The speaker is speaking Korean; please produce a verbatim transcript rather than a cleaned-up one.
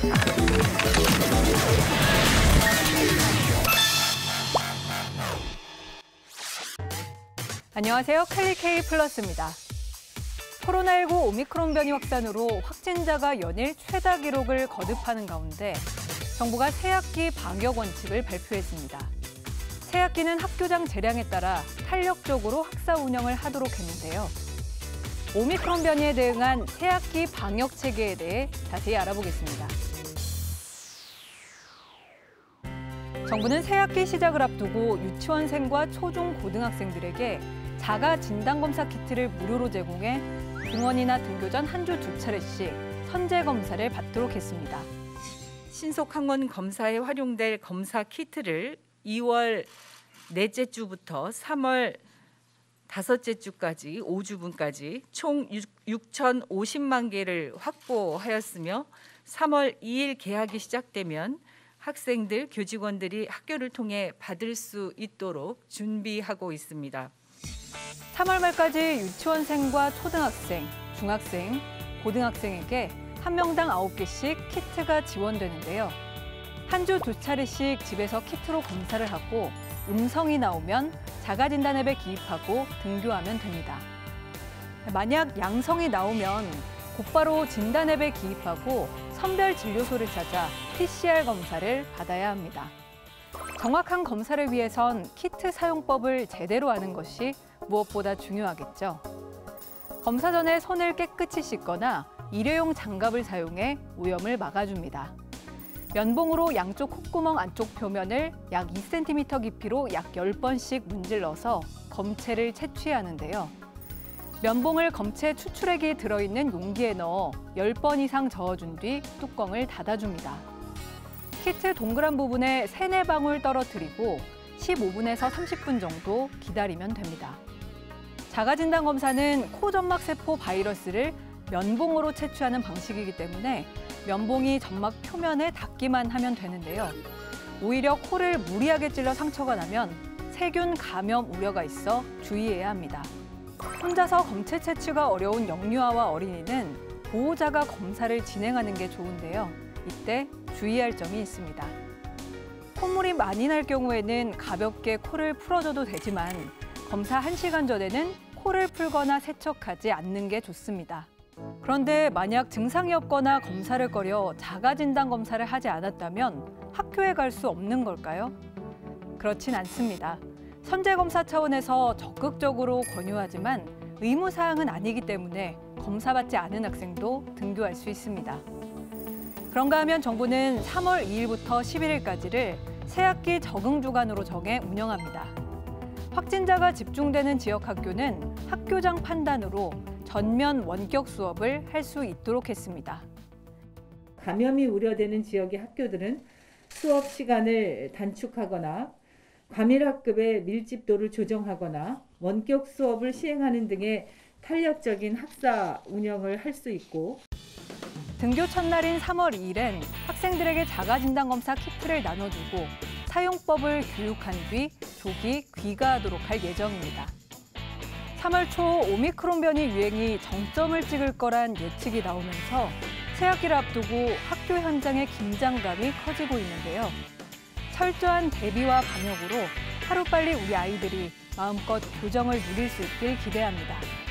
안녕하세요. 캘리케이 플러스입니다. 코로나십구 오미크론 변이 확산으로 확진자가 연일 최다 기록을 거듭하는 가운데 정부가 새학기 방역 원칙을 발표했습니다. 새학기는 학교장 재량에 따라 탄력적으로 학사 운영을 하도록 했는데요. 오미크론 변이에 대응한 새학기 방역 체계에 대해 자세히 알아보겠습니다. 정부는 새학기 시작을 앞두고 유치원생과 초중 고등학생들에게 자가 진단검사 키트를 무료로 제공해 등원이나 등교 전 한 주 두 차례씩 선제 검사를 받도록 했습니다. 신속 항원 검사에 활용될 검사 키트를 이월 넷째 주부터 삼월 다섯째 주까지 오 주분까지 총 육천오십만 개를 확보하였으며 삼월 이일 개학이 시작되면 학생들, 교직원들이 학교를 통해 받을 수 있도록 준비하고 있습니다. 삼월 말까지 유치원생과 초등학생, 중학생, 고등학생에게 한 명당 아홉 개씩 키트가 지원되는데요. 한 주 두 차례씩 집에서 키트로 검사를 하고 음성이 나오면 자가진단 앱에 기입하고 등교하면 됩니다. 만약 양성이 나오면 곧바로 진단 앱에 기입하고 선별진료소를 찾아 피씨알 검사를 받아야 합니다. 정확한 검사를 위해선 키트 사용법을 제대로 아는 것이 무엇보다 중요하겠죠. 검사 전에 손을 깨끗이 씻거나 일회용 장갑을 사용해 오염을 막아줍니다. 면봉으로 양쪽 콧구멍 안쪽 표면을 약 이 센티미터 깊이로 약 열 번씩 문질러서 검체를 채취하는데요. 면봉을 검체 추출액이 들어있는 용기에 넣어 열 번 이상 저어준 뒤 뚜껑을 닫아줍니다. 키트 동그란 부분에 세네 방울 떨어뜨리고 십오 분에서 삼십 분 정도 기다리면 됩니다. 자가진단 검사는 코점막세포 바이러스를 면봉으로 채취하는 방식이기 때문에 면봉이 점막 표면에 닿기만 하면 되는데요. 오히려 코를 무리하게 찔러 상처가 나면 세균 감염 우려가 있어 주의해야 합니다. 혼자서 검체 채취가 어려운 영유아와 어린이는 보호자가 검사를 진행하는 게 좋은데요. 이때 주의할 점이 있습니다. 콧물이 많이 날 경우에는 가볍게 코를 풀어줘도 되지만 검사 한 시간 전에는 코를 풀거나 세척하지 않는 게 좋습니다. 그런데 만약 증상이 없거나 검사를 꺼려 자가진단 검사를 하지 않았다면 학교에 갈 수 없는 걸까요? 그렇진 않습니다. 선제검사 차원에서 적극적으로 권유하지만 의무사항은 아니기 때문에 검사받지 않은 학생도 등교할 수 있습니다. 그런가 하면 정부는 삼월 이일부터 십일일까지를 새학기 적응주간으로 정해 운영합니다. 확진자가 집중되는 지역 학교는 학교장 판단으로 전면 원격 수업을 할 수 있도록 했습니다. 감염이 우려되는 지역의 학교들은 수업 시간을 단축하거나 과밀학급의 밀집도를 조정하거나 원격 수업을 시행하는 등의 탄력적인 학사 운영을 할 수 있고, 등교 첫날인 삼월 이일엔 학생들에게 자가진단검사 키트를 나눠주고 사용법을 교육한 뒤 조기 귀가하도록 할 예정입니다. 삼월 초 오미크론 변이 유행이 정점을 찍을 거란 예측이 나오면서 새학기를 앞두고 학교 현장의 긴장감이 커지고 있는데요. 철저한 대비와 방역으로 하루빨리 우리 아이들이 마음껏 교정을 누릴 수 있길 기대합니다.